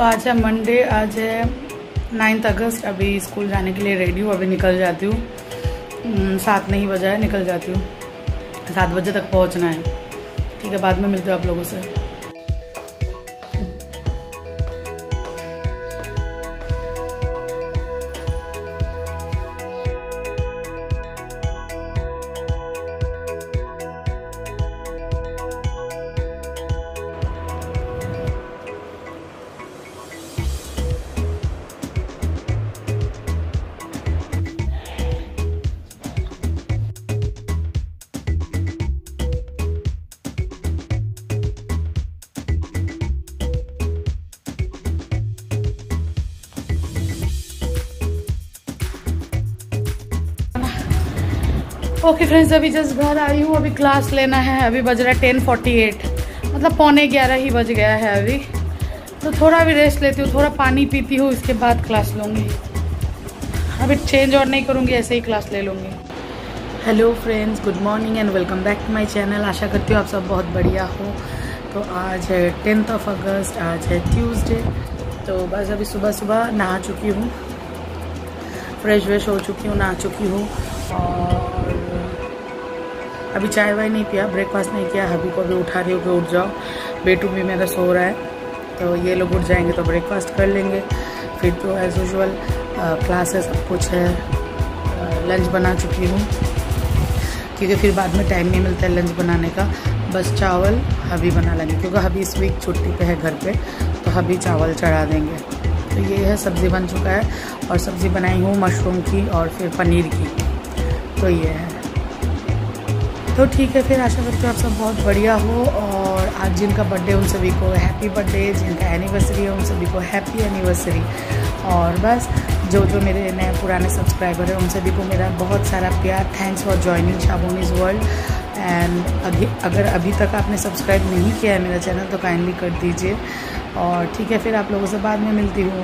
आज है मंडे, आज है 9 अगस्त। अभी स्कूल जाने के लिए रेडी हूँ, अभी निकल जाती हूँ। 7 नहीं बजा है, निकल जाती हूँ। 7 बजे तक पहुँचना है। ठीक है, बाद में मिलते हो आप लोगों से। ओके फ्रेंड्स, अभी जस्ट घर आई हूँ। अभी क्लास लेना है। अभी बज रहा है 10:48, मतलब 11:15 ही बज गया है अभी। तो थोड़ा भी रेस्ट लेती हूँ, थोड़ा पानी पीती हूँ, इसके बाद क्लास लूँगी। अभी चेंज और नहीं करूँगी, ऐसे ही क्लास ले लूँगी। Hello friends, good morning and welcome back to my channel. आशा करती हूँ आप सब बहुत बढ़िया हो। तो आज है 10 अगस्त, आज है ट्यूसडे। तो बस अभी सुबह सुबह नहा चुकी हूँ, फ्रेश व्रेश हो चुकी हूँ, नहा चुकी हूँ। और अभी चाय वाय नहीं पिया, ब्रेकफास्ट नहीं किया। हबी को भी उठा रही हूँ कि उठ जाओ, बेटू भी मेरा सो रहा है। तो ये लोग उठ जाएंगे तो ब्रेकफास्ट कर लेंगे। फिर तो एज यूजुअल क्लास है, सब कुछ है। लंच बना चुकी हूँ क्योंकि फिर बाद में टाइम नहीं मिलता है लंच बनाने का। बस चावल हबी बना लेंगे क्योंकि हबी इस वीक छुट्टी पे है घर पे, तो हबी चावल चढ़ा देंगे। तो ये है, सब्ज़ी बन चुका है। और सब्ज़ी बनाई हूँ मशरूम की और फिर पनीर की। तो ये है। तो ठीक है, फिर आशा करती हूँ आप सब बहुत बढ़िया हो। और आज जिनका बर्थडे उन सभी को हैप्पी बर्थडे, जिनका एनिवर्सरी है उन सभी को हैप्पी एनिवर्सरी। और बस जो जो मेरे नए पुराने सब्सक्राइबर हैं उन सभी को मेरा बहुत सारा प्यार। Thanks for joining Shaboni's world. And अगर अभी तक आपने सब्सक्राइब नहीं किया है मेरा चैनल तो काइंडली कर दीजिए। और ठीक है, फिर आप लोगों से बाद में मिलती हूँ।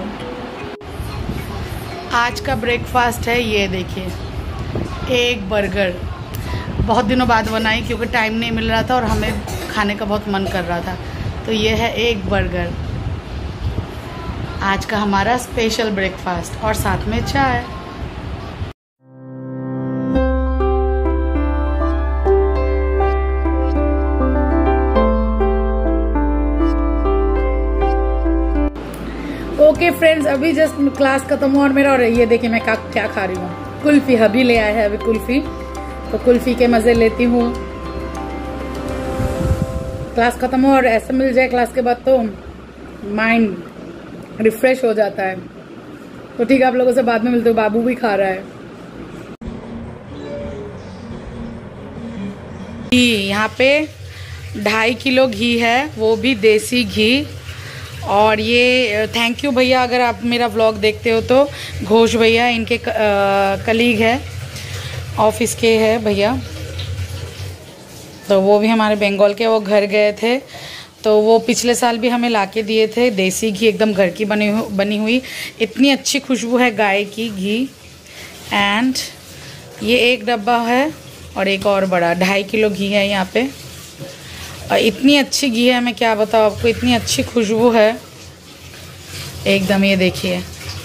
आज का ब्रेकफास्ट है, ये देखिए, एक बर्गर। बहुत दिनों बाद बनाई क्योंकि टाइम नहीं मिल रहा था और हमें खाने का बहुत मन कर रहा था। तो ये है एक बर्गर, आज का हमारा स्पेशल ब्रेकफास्ट, और साथ में चाय। ओके फ्रेंड्स, अभी जस्ट क्लास खत्म हुआ और मेरा, और ये देखिए मैं क्या खा रही हूँ, कुल्फी। हबी ले आया है अभी कुल्फी, तो कुल्फी के मजे लेती हूँ। क्लास खत्म हो और ऐसे मिल जाए क्लास के बाद तो माइंड रिफ्रेश हो जाता है। तो ठीक है, आप लोगों से बाद में मिलते हो। बाबू भी खा रहा है। यहाँ पे 2.5 किलो घी है, वो भी देसी घी। और ये थैंक यू भैया, अगर आप मेरा व्लॉग देखते हो तो घोष भैया, इनके कलीग है, ऑफिस के है भैया। तो वो भी हमारे बंगाल के, वो घर गए थे तो वो पिछले साल भी हमें लाके दिए थे देसी घी, एकदम घर की बनी हुई। इतनी अच्छी खुशबू है गाय की घी। एंड ये एक डब्बा है और एक और बड़ा, 2.5 किलो घी है यहाँ पे। और इतनी अच्छी घी है, मैं क्या बताऊँ आपको, इतनी अच्छी खुशबू है एकदम। ये देखिए,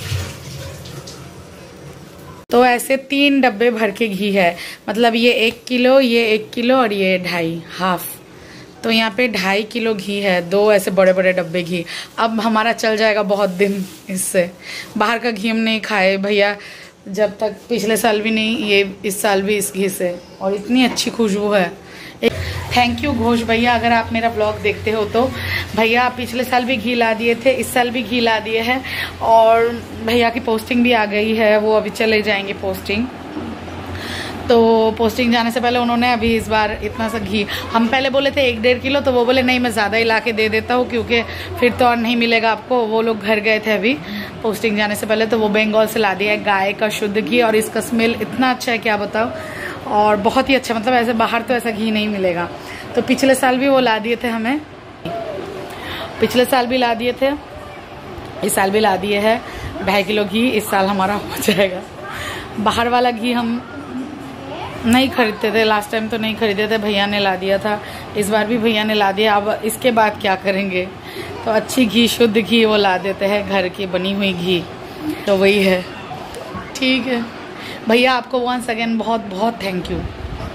तो ऐसे 3 डब्बे भर के घी है, मतलब ये 1 किलो, ये 1 किलो और ये 2.5 हाफ। तो यहाँ पे 2.5 किलो घी है, 2 ऐसे बड़े बड़े डब्बे घी। अब हमारा चल जाएगा बहुत दिन इससे। बाहर का घी हम नहीं खाए भैया जब तक, पिछले साल भी नहीं, ये इस साल भी इस घी से। और इतनी अच्छी खुशबू है। थैंक यू घोष भैया, अगर आप मेरा ब्लॉग देखते हो तो। भैया पिछले साल भी घी ला दिए थे, इस साल भी घी ला दिए हैं। और भैया की पोस्टिंग भी आ गई है, वो अभी चले जाएंगे पोस्टिंग। तो पोस्टिंग जाने से पहले उन्होंने अभी इस बार इतना सा घी, हम पहले बोले थे 1-1.5 किलो, तो वो बोले नहीं मैं ज़्यादा ही ला के दे देता हूँ क्योंकि फिर तो और नहीं मिलेगा आपको। वो लोग घर गए थे अभी पोस्टिंग जाने से पहले, तो वो बंगाल से ला दिया है गाय का शुद्ध घी। और इसका स्मेल इतना अच्छा है क्या बताओ, और बहुत ही अच्छा, मतलब ऐसे बाहर तो ऐसा घी नहीं मिलेगा। तो पिछले साल भी वो ला दिए थे हमें, पिछले साल भी ला दिए थे, इस साल भी ला दिए है 2.5 किलो घी। इस साल हमारा हो जाएगा। बाहर वाला घी हम नहीं खरीदते थे, लास्ट टाइम तो नहीं खरीदे थे, भैया ने ला दिया था। इस बार भी भैया ने ला दिया। अब इसके बाद क्या करेंगे, तो अच्छी घी, शुद्ध घी वो ला देते हैं, घर की बनी हुई घी, तो वही है। ठीक है भैया, आपको वंस अगेन बहुत बहुत थैंक यू।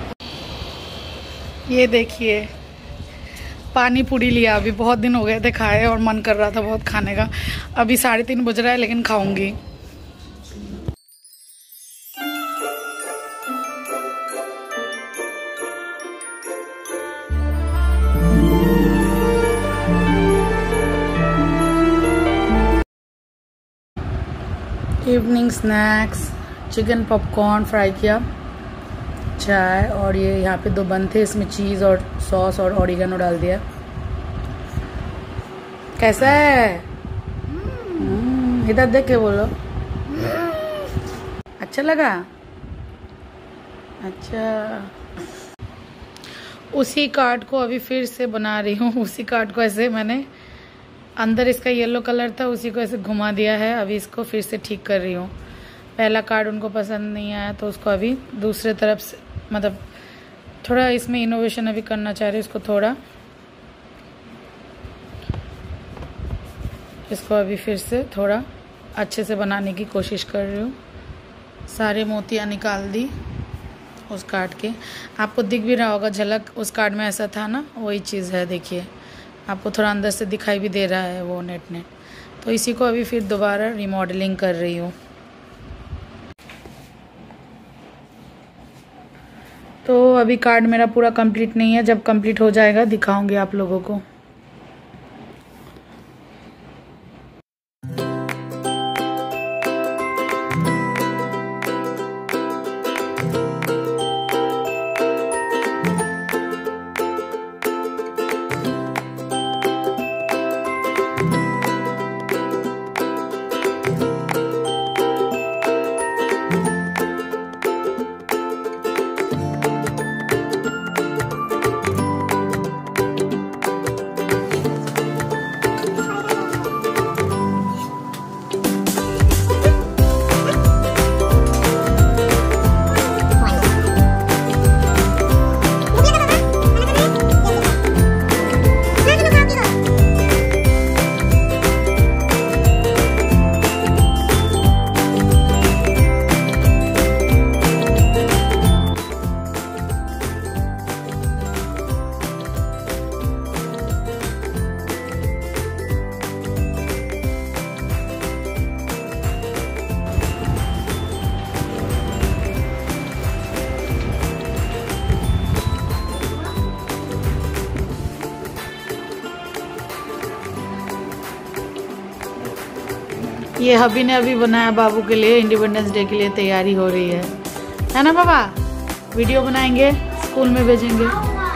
ये देखिए पानी पूरी लिया, अभी बहुत दिन हो गए थे खाए और मन कर रहा था बहुत खाने का। अभी 3:30 बज रहा है लेकिन खाऊंगी। Evening snacks, chicken popcorn fry किया, चाय, और ये यहाँ पे 2 बन थे, इसमें चीज़ और सॉस और ऑरिगेनो डाल दिया। कैसा है? इधर देख के बोलो। अच्छा लगा? अच्छा, उसी कार्ड को अभी फिर से बना रही हूँ। उसी कार्ड को ऐसे मैंने अंदर इसका येलो कलर था, उसी को ऐसे घुमा दिया है। अभी इसको फिर से ठीक कर रही हूँ। पहला कार्ड उनको पसंद नहीं आया तो उसको अभी दूसरे तरफ से, मतलब थोड़ा इसमें इनोवेशन अभी करना चाह रही हूँ। इसको थोड़ा, इसको अभी फिर से थोड़ा अच्छे से बनाने की कोशिश कर रही हूँ। सारे मोतियाँ निकाल दी उस कार्ड के। आपको दिख भी रहा होगा झलक, उस कार्ड में ऐसा था ना, वही चीज़ है। देखिए आपको थोड़ा अंदर से दिखाई भी दे रहा है वो नेट। तो इसी को अभी फिर दोबारा रिमॉडलिंग कर रही हूँ। तो अभी कार्ड मेरा पूरा कंप्लीट नहीं है, जब कंप्लीट हो जाएगा दिखाऊंगी आप लोगों को। ये हबी ने अभी बनाया बाबू के लिए, इंडिपेंडेंस डे के लिए तैयारी हो रही है ना बाबा? वीडियो बनाएंगे, स्कूल में भेजेंगे।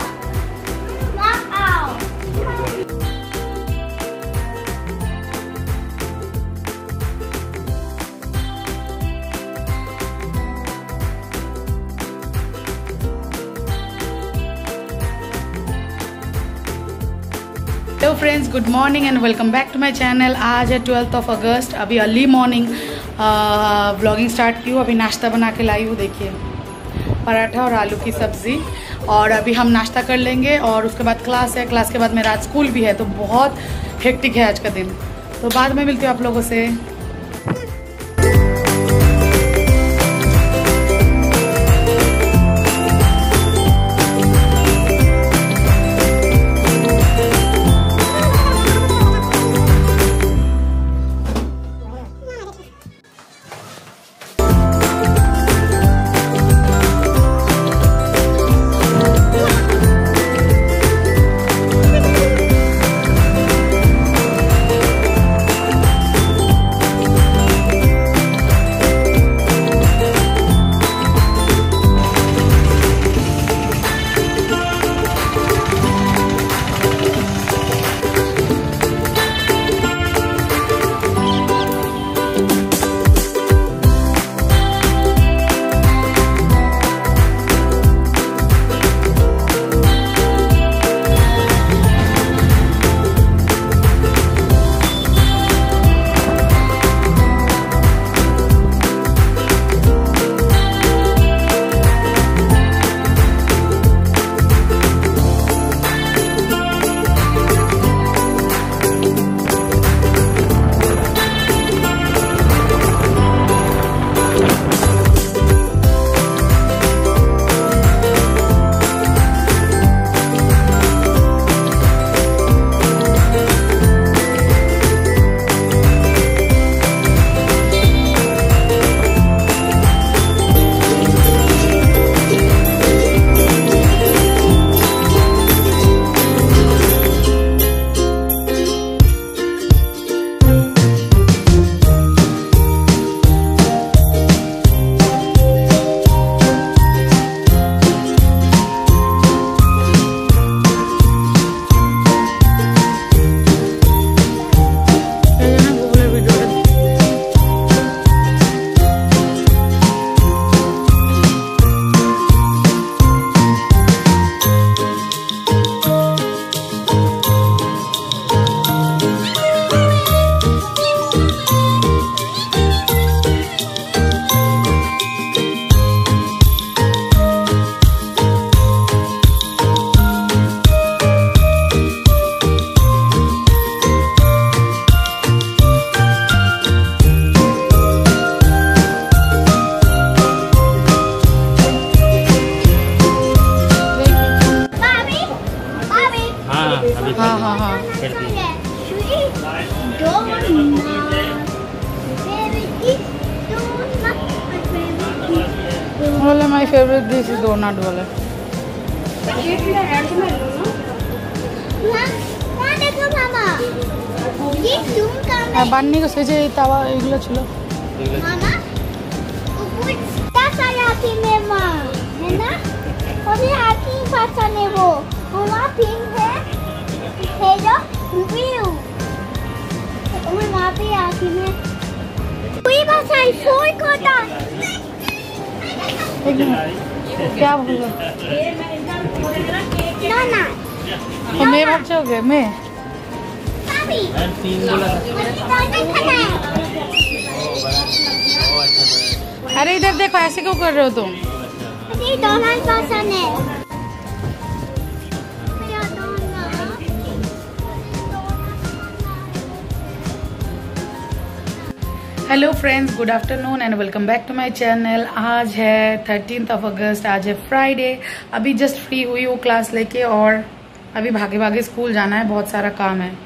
Hello friends, good morning and welcome back to my channel. आज है 12 अगस्त। अभी अर्ली मॉर्निंग व्लॉगिंग स्टार्ट की हूँ। अभी नाश्ता बना के लाई हूँ, देखिए पराठा और आलू की सब्ज़ी। और अभी हम नाश्ता कर लेंगे और उसके बाद क्लास है। क्लास के बाद मेरा आज स्कूल भी है, तो बहुत हेक्टिक है आज का दिन। तो बाद में मिलती हूँ आप लोगों से। My favourite this is donut वाला। বান্নি কইছে যে তাওয়া এগুলো ছিল মামা উপর টাকা রাখি মেমা না ওরে আকি পাতা নেব ওমা পিন হে হেলো রিভিউ ওই মাপে আকি মে তুই বাসাই ফোর কোটা क्या बोल ना ना तो मैं भाग जाओगे मैं अरे इधर देखो ऐसे क्यों कर रहे हो तुम? डोनाल्ड पसंद है। Hello friends, good afternoon and welcome back to my channel. आज है 13 अगस्त, आज है फ्राइडे। अभी जस्ट फ्री हुई हूँ क्लास लेके और अभी भागे भागे स्कूल जाना है, बहुत सारा काम है।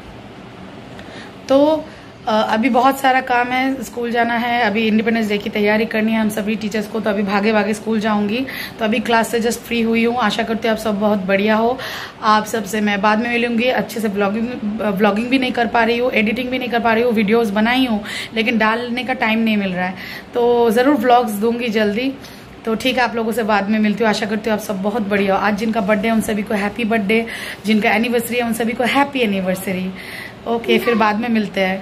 तो अभी बहुत सारा काम है, स्कूल जाना है, अभी इंडिपेंडेंस डे की तैयारी करनी है हम सभी टीचर्स को, तो अभी भागे भागे स्कूल जाऊंगी। तो अभी क्लास से जस्ट फ्री हुई हूँ, आशा करती हूँ आप सब बहुत बढ़िया हो। आप सबसे मैं बाद में मिलूंगी। अच्छे से व्लॉगिंग भी नहीं कर पा रही हूँ, एडिटिंग भी नहीं कर पा रही हूँ, वीडियोस बनाई हूँ लेकिन डालने का टाइम नहीं मिल रहा है, तो ज़रूर व्लॉग्स दूंगी जल्दी। तो ठीक है, आप लोगों से बाद में मिलती हूँ। आशा करती हूँ आप सब बहुत बढ़िया हो। आज जिनका बर्थडे है उन सभी को हैप्पी बर्थडे, जिनका एनिवर्सरी है उन सभी को हैप्पी एनिवर्सरी। ओके, फिर बाद में मिलते हैं।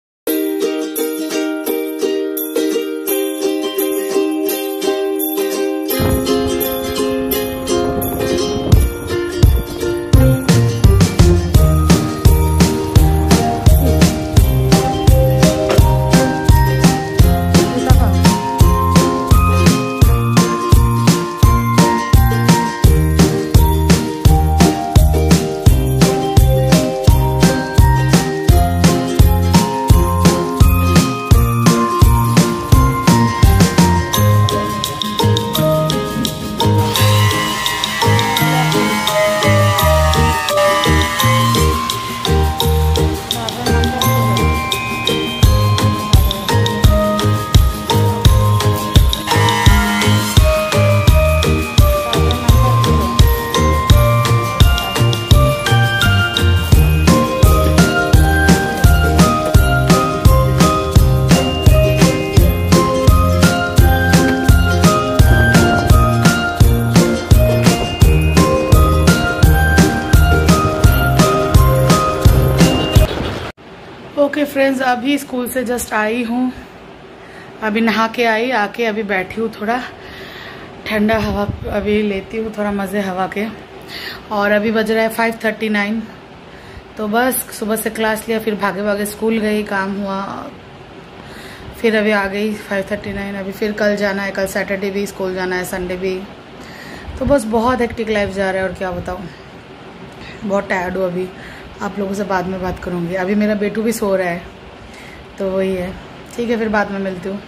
ओके फ्रेंड्स, अभी स्कूल से जस्ट आई हूँ, अभी नहा के आई, आके अभी बैठी हूँ, थोड़ा ठंडा हवा अभी लेती हूँ, थोड़ा मज़े हवा के। और अभी बज रहा है 5:39। तो बस सुबह से क्लास लिया, फिर भागे भागे स्कूल गई, काम हुआ, फिर अभी आ गई 5:39। अभी फिर कल जाना है, कल सैटरडे भी स्कूल जाना है, संडे भी। तो बस बहुत हेक्टिक लाइफ जा रहा है और क्या बताऊँ, बहुत टायर्ड हूँ। अभी आप लोगों से बाद में बात करूंगी। अभी मेरा बेटू भी सो रहा है, तो वही है। ठीक है, फिर बाद में मिलती हूँ।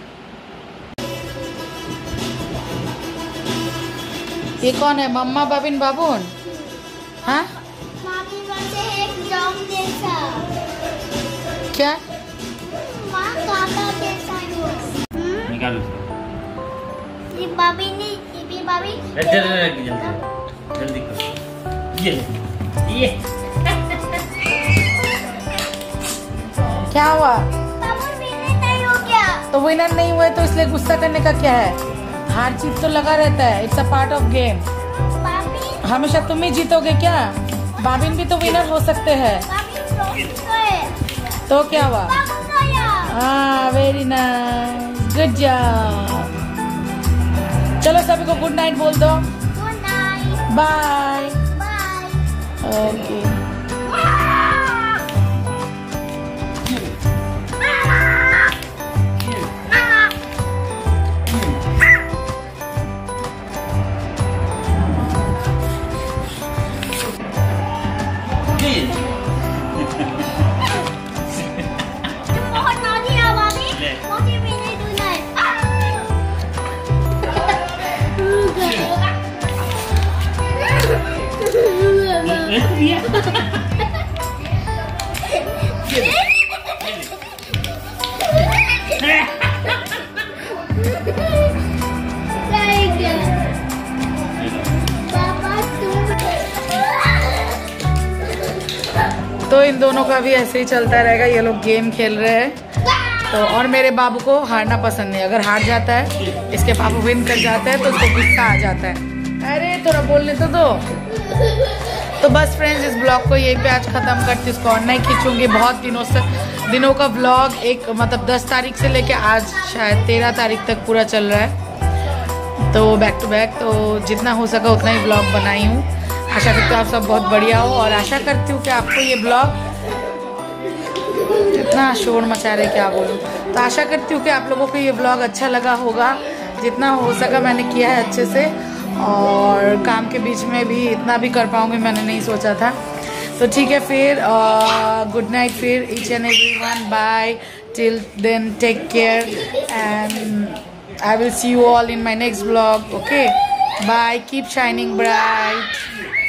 ये कौन है? मम्मा बाबिन बाबून? हाँ, क्या ये बाबी ने जल्दी ये क्या हुआ? विनर नहीं हो गया। तो विनर नहीं हुए तो इसलिए गुस्सा करने का क्या है? हार जीत तो लगा रहता है, it's a part of game. हमेशा तुम ही जीतोगे क्या? बाबिन भी तो विनर हो सकते हैं। तो क्या हुआ? हाँ, वेरी नाइस, गुड जॉब। चलो सभी को गुड नाइट बोल दो। Good night, bye bye. Okay. इन दोनों का भी ऐसे ही चलता रहेगा। ये लोग गेम खेल रहे हैं तो, और मेरे बाबू को हारना पसंद नहीं। अगर हार जाता है, इसके पापा विन कर जाते हैं तो उसको गुस्सा आ जाता है। अरे थोड़ा बोलने तो दो। तो बस फ्रेंड्स, इस ब्लॉग को यहीं पे आज ख़त्म करती हूँ। इसको और नहीं खींचूंगी। बहुत दिनों का ब्लॉग, एक मतलब 10 तारीख से लेके आज शायद 13 तारीख तक पूरा चल रहा है, तो बैक टू बैक। तो जितना हो सका उतना ही ब्लॉग बनाई हूँ। आशा करती हूँ आप सब बहुत बढ़िया हो, और आशा करती हूँ कि आपको ये ब्लॉग, इतना शोर मचा रहे क्या बोलूँ, तो आशा करती हूँ कि आप लोगों को ये ब्लॉग अच्छा लगा होगा। जितना हो सका मैंने किया है अच्छे से, और काम के बीच में भी इतना भी कर पाऊँगी मैंने नहीं सोचा था। तो ठीक है, फिर गुड नाइट फिर each and everyone, bye till then, take care and I will see you all in my next blog. Okay, bye, keep shining bright.